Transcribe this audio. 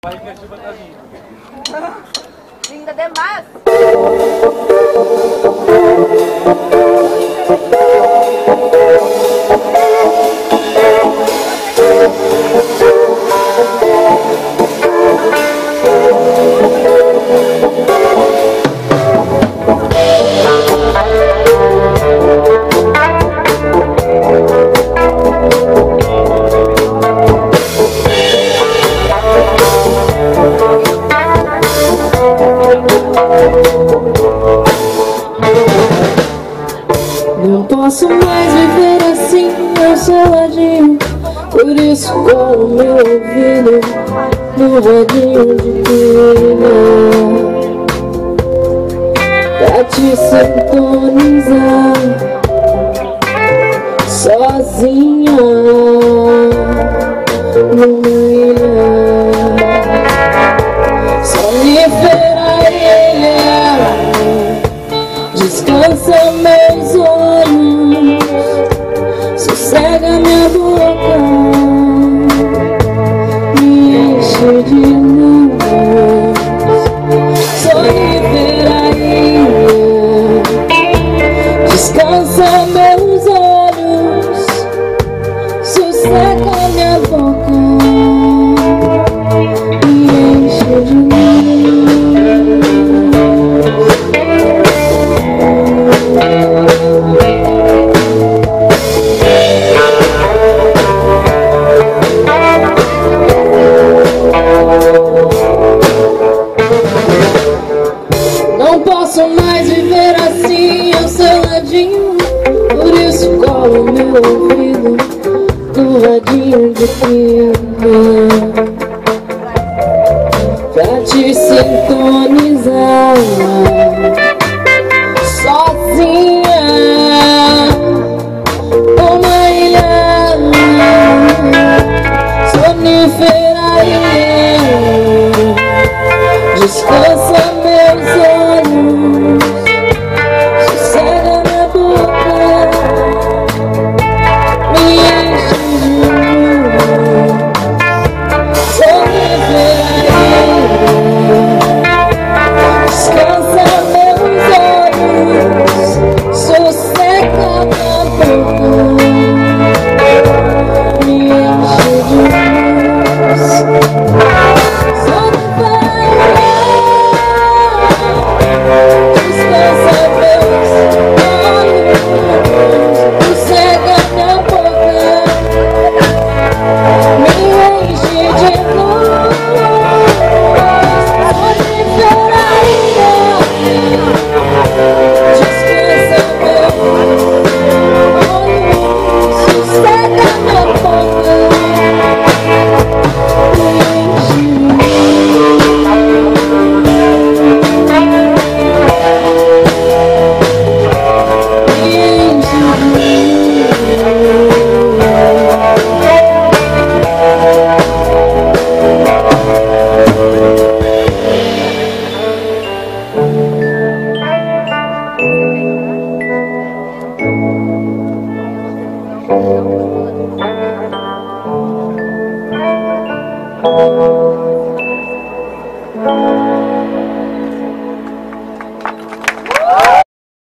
Linda demais! Não posso mais viver assim ao seu ladinho, por isso colo meu ouvido no radinho de pilha, pra te sintonizar sozinha numa ilha sonífera ilha. Descansa meus olhos, sossega minha boca, me enche de luz. Sonífera ilha, descansa meus olhos, sossega minha boca, me enche de luz. Não posso mais viver assim ao seu ladinho, por isso colo meu ouvido no radinho de pilha, pra te sintonizar sozinha numa ilha sonífera ilha. Descansa meus olhos, sossega minha boca, me enche de luz. Sonífera ilha, descansa meus olhos, sossega minha boca, me enche de luz. Thank you.